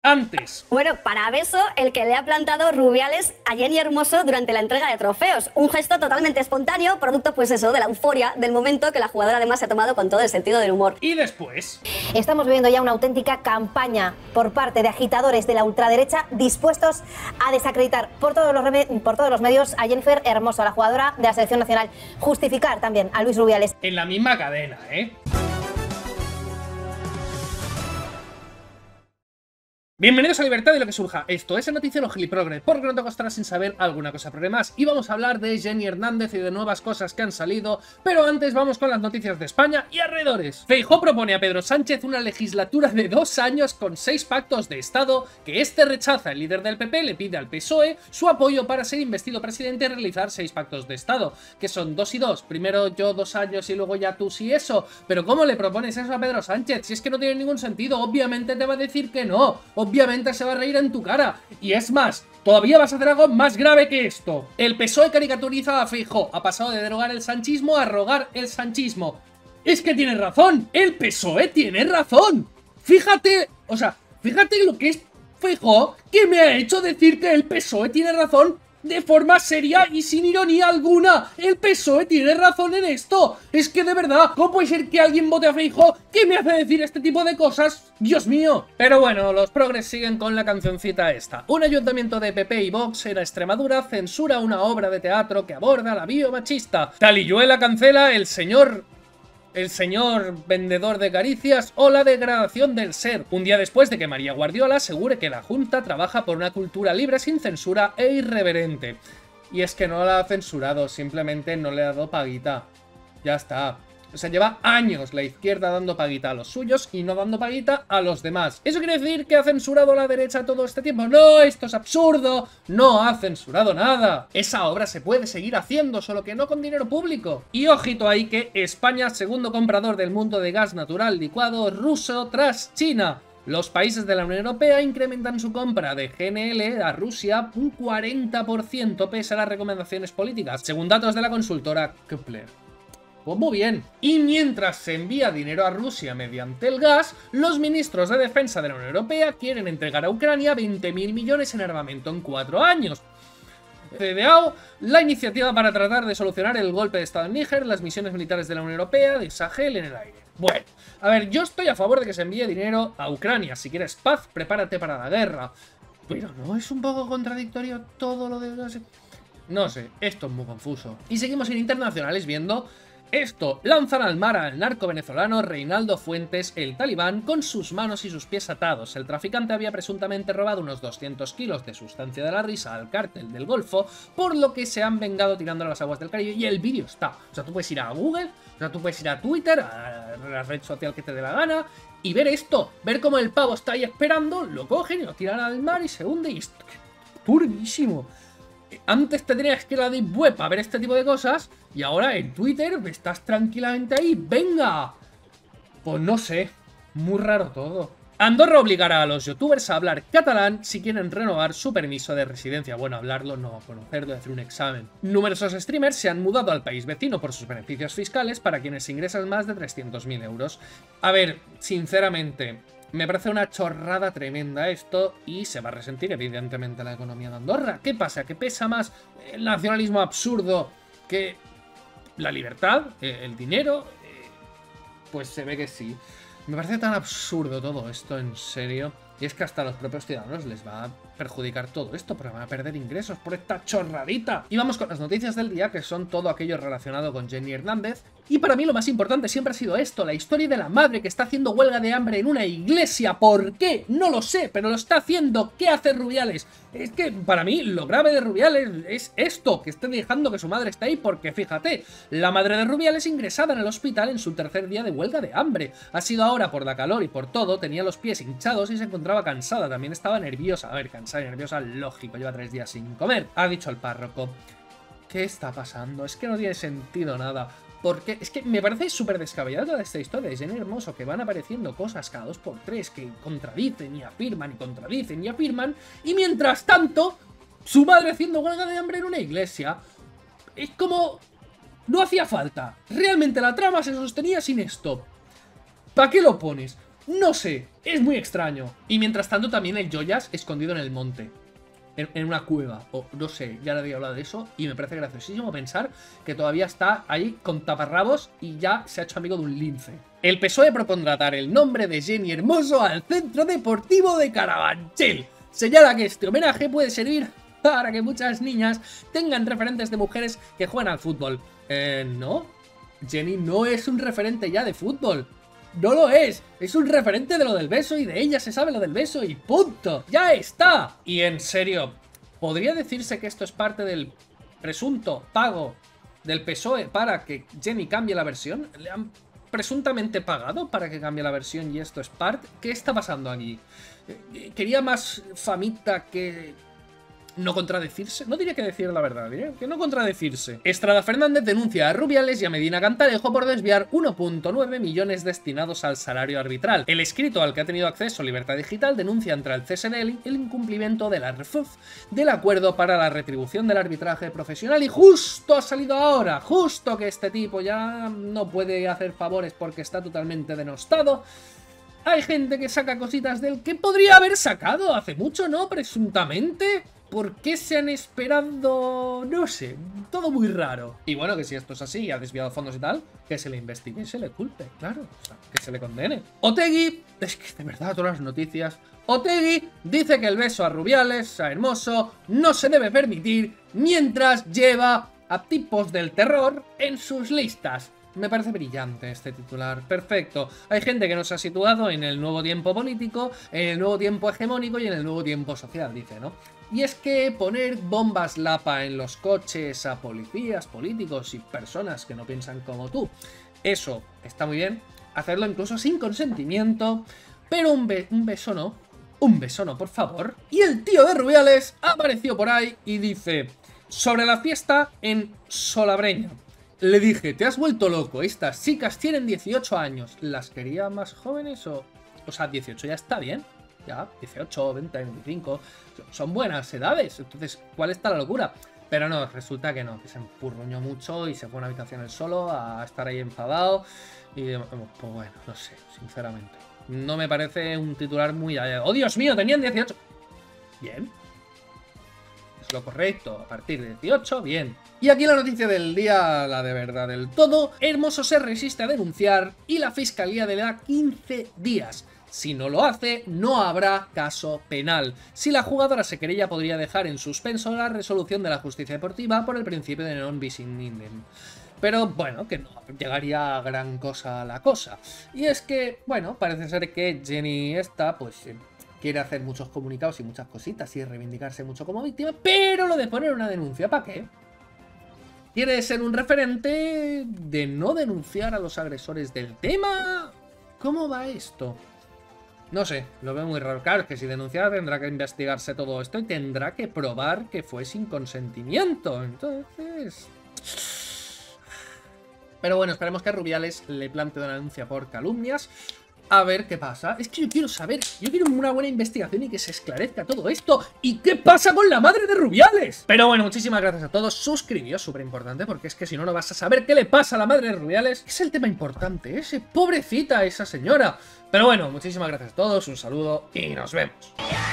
Antes. Bueno, para beso, el que le ha plantado Rubiales a Jenny Hermoso durante la entrega de trofeos. Un gesto totalmente espontáneo, producto, pues eso, de la euforia del momento que la jugadora además se ha tomado con todo el sentido del humor. Y después. Estamos viviendo ya una auténtica campaña por parte de agitadores de la ultraderecha dispuestos a desacreditar por todos los medios a Jennifer Hermoso, la jugadora de la selección nacional. Justificar también a Luis Rubiales. En la misma cadena, ¿eh? Bienvenidos a Libertad y lo que surja. Esto es el noticiero Giliprogre, porque no te costará sin saber alguna cosa progre más. Y vamos a hablar de Jenny Hernández y de nuevas cosas que han salido, pero antes vamos con las noticias de España y alrededores. Feijóo propone a Pedro Sánchez una legislatura de 2 años con 6 pactos de Estado que este rechaza. El líder del PP le pide al PSOE su apoyo para ser investido presidente y realizar 6 pactos de Estado, que son 2 y 2. Primero yo 2 años y luego ya tú sí eso. Pero ¿cómo le propones eso a Pedro Sánchez? Si es que no tiene ningún sentido, obviamente te va a decir que no. Obviamente se va a reír en tu cara. Y es más, todavía vas a hacer algo más grave que esto. El PSOE caricaturiza a Feijóo. Ha pasado de derogar el sanchismo a rogar el sanchismo. Es que tiene razón. El PSOE tiene razón. Fíjate, o sea, fíjate lo que es Feijóo, que me ha hecho decir que el PSOE tiene razón de forma seria y sin ironía alguna. El PSOE tiene razón en esto. Es que de verdad, ¿cómo puede ser que alguien vote a Feijóo? ¿Qué me hace decir este tipo de cosas? ¡Dios mío! Pero bueno, los progres siguen con la cancioncita esta. Un ayuntamiento de PP y Vox en Extremadura censura una obra de teatro que aborda la biomachista. Talilluela cancela el señor vendedor de caricias o la degradación del ser, un día después de que María Guardiola asegure que la Junta trabaja por una cultura libre, sin censura e irreverente. Y es que no la ha censurado, simplemente no le ha dado paguita. Ya está. O sea, lleva años la izquierda dando paguita a los suyos y no dando paguita a los demás. ¿Eso quiere decir que ha censurado a la derecha todo este tiempo? ¡No! ¡Esto es absurdo! ¡No ha censurado nada! Esa obra se puede seguir haciendo, solo que no con dinero público. Y ojito ahí que España, segundo comprador del mundo de gas natural licuado ruso tras China. Los países de la Unión Europea incrementan su compra de GNL a Rusia un 40% pese a las recomendaciones políticas, según datos de la consultora Kepler. Pues muy bien. Y mientras se envía dinero a Rusia mediante el gas, los ministros de defensa de la Unión Europea quieren entregar a Ucrania 20.000 millones en armamento en 4 años. CDAO, la iniciativa para tratar de solucionar el golpe de estado en Níger, las misiones militares de la Unión Europea, de Sahel en el aire. Bueno, a ver, yo estoy a favor de que se envíe dinero a Ucrania. Si quieres paz, prepárate para la guerra. Pero ¿no es un poco contradictorio todo lo de... No sé, esto es muy confuso. Y seguimos en internacionales viendo... Esto, lanzan al mar al narco venezolano Reinaldo Fuentes, el talibán, con sus manos y sus pies atados. El traficante había presuntamente robado unos 200 kilos de sustancia de la risa al cártel del Golfo, por lo que se han vengado tirando a las aguas del Caribe, y el vídeo está. O sea, tú puedes ir a Google, o sea, tú puedes ir a Twitter, a la red social que te dé la gana, y ver esto, ver cómo el pavo está ahí esperando, lo cogen y lo tiran al mar y se hunde, y esto, turbísimo. Antes te tenías que ir a la Deep Web a ver este tipo de cosas, y ahora en Twitter estás tranquilamente ahí. ¡Venga! Pues no sé, muy raro todo. Andorra obligará a los youtubers a hablar catalán si quieren renovar su permiso de residencia. Bueno, hablarlo no, conocerlo y hacer un examen. Numerosos streamers se han mudado al país vecino por sus beneficios fiscales para quienes ingresan más de 300.000 euros. A ver, sinceramente... me parece una chorrada tremenda esto y se va a resentir evidentemente la economía de Andorra. ¿Qué pasa? ¿Que pesa más el nacionalismo absurdo que la libertad, el dinero? Pues se ve que sí. Me parece tan absurdo todo esto, en serio. Y es que hasta a los propios ciudadanos les va a perjudicar todo esto, porque van a perder ingresos por esta chorradita. Y vamos con las noticias del día, que son todo aquello relacionado con Jenny Hernández. Y para mí lo más importante siempre ha sido esto, la historia de la madre que está haciendo huelga de hambre en una iglesia. ¿Por qué? No lo sé, pero lo está haciendo. ¿Qué hace Rubiales? Es que para mí lo grave de Rubiales es esto, que esté dejando que su madre esté ahí, porque fíjate, la madre de Rubiales ingresada en el hospital en su 3er día de huelga de hambre. Ha sido ahora por la calor y por todo, tenía los pies hinchados y se encontraba cansada, también estaba nerviosa. A ver, cansada y nerviosa, lógico, lleva 3 días sin comer. Ha dicho el párroco, ¿qué está pasando? Es que no tiene sentido nada. Porque es que me parece súper descabellada toda esta historia de Jenny Hermoso, que van apareciendo cosas cada 2x3 que contradicen y afirman y contradicen y afirman, y mientras tanto, su madre haciendo huelga de hambre en una iglesia. Es como... no hacía falta. Realmente la trama se sostenía sin esto. ¿Para qué lo pones? No sé, es muy extraño. Y mientras tanto también el Joyas escondido en el monte. En una cueva, o no sé, ya le había hablado de eso. Y me parece graciosísimo pensar que todavía está ahí con taparrabos y ya se ha hecho amigo de un lince. El PSOE propondrá dar el nombre de Jenny Hermoso al Centro Deportivo de Carabanchel. Señala que este homenaje puede servir para que muchas niñas tengan referentes de mujeres que juegan al fútbol. No, Jenny no es un referente ya de fútbol. No lo es un referente de lo del beso y de ella se sabe lo del beso y punto, ya está. Y en serio, ¿podría decirse que esto es parte del presunto pago del PSOE para que Jenny cambie la versión? ¿Le han presuntamente pagado para que cambie la versión y esto es parte? ¿Qué está pasando aquí? ¿Quería más famita que no contradecirse? No diría que decir la verdad, diría que no contradecirse. Estrada Fernández denuncia a Rubiales y a Medina Cantalejo por desviar 1,9 millones destinados al salario arbitral. El escrito al que ha tenido acceso Libertad Digital denuncia ante el CSD el incumplimiento de la RFUF del acuerdo para la retribución del arbitraje profesional y justo ha salido ahora, justo que este tipo ya no puede hacer favores porque está totalmente denostado. Hay gente que saca cositas del que podría haber sacado hace mucho, ¿no? Presuntamente. ¿Por qué se han esperado? No sé, todo muy raro. Y bueno, que si esto es así y ha desviado fondos y tal, que se le investigue y se le culpe, claro, o sea, que se le condene. Otegi, es que de verdad todas las noticias, Otegi dice que el beso a Rubiales, a Hermoso, no se debe permitir mientras lleva a tipos del terror en sus listas. Me parece brillante este titular, perfecto. Hay gente que nos ha situado en el nuevo tiempo político, en el nuevo tiempo hegemónico y en el nuevo tiempo social, dice, ¿no? Y es que poner bombas lapa en los coches a policías, políticos y personas que no piensan como tú, eso está muy bien, hacerlo incluso sin consentimiento, pero un beso no, por favor. Y el tío de Rubiales apareció por ahí y dice, sobre la fiesta en Solabreña. Le dije, te has vuelto loco, estas chicas tienen 18 años. ¿Las quería más jóvenes o...? O sea, 18 ya está bien. Ya, 18, 20, 25... Son buenas edades. Entonces, ¿cuál está la locura? Pero no, resulta que no, que se empurruñó mucho y se fue a una habitación él solo a estar ahí enfadado. Y pues bueno, no sé, sinceramente. No me parece un titular muy... ¡Oh, Dios mío! Tenían 18... Bien. Es lo correcto, a partir de 18, bien. Y aquí la noticia del día, la de verdad del todo. Hermoso se resiste a denunciar y la fiscalía le da 15 días. Si no lo hace, no habrá caso penal. Si la jugadora se querella, podría dejar en suspenso la resolución de la justicia deportiva por el principio de non bis in idem. Pero bueno, que no llegaría a gran cosa la cosa. Y es que, bueno, parece ser que Jenny esta, pues... quiere hacer muchos comunicados y muchas cositas y reivindicarse mucho como víctima, pero lo de poner una denuncia, ¿para qué? ¿Quiere ser un referente de no denunciar a los agresores del tema? ¿Cómo va esto? No sé, lo veo muy raro. Claro, que si denunciara tendrá que investigarse todo esto y tendrá que probar que fue sin consentimiento. Entonces... Pero bueno, esperemos que a Rubiales le plantee una denuncia por calumnias. A ver qué pasa. Es que yo quiero saber, yo quiero una buena investigación y que se esclarezca todo esto. ¿Y qué pasa con la madre de Rubiales? Pero bueno, muchísimas gracias a todos. Suscribíos, súper importante, porque es que si no, no vas a saber qué le pasa a la madre de Rubiales. Es el tema importante, pobrecita esa señora. Pero bueno, muchísimas gracias a todos, un saludo y nos vemos.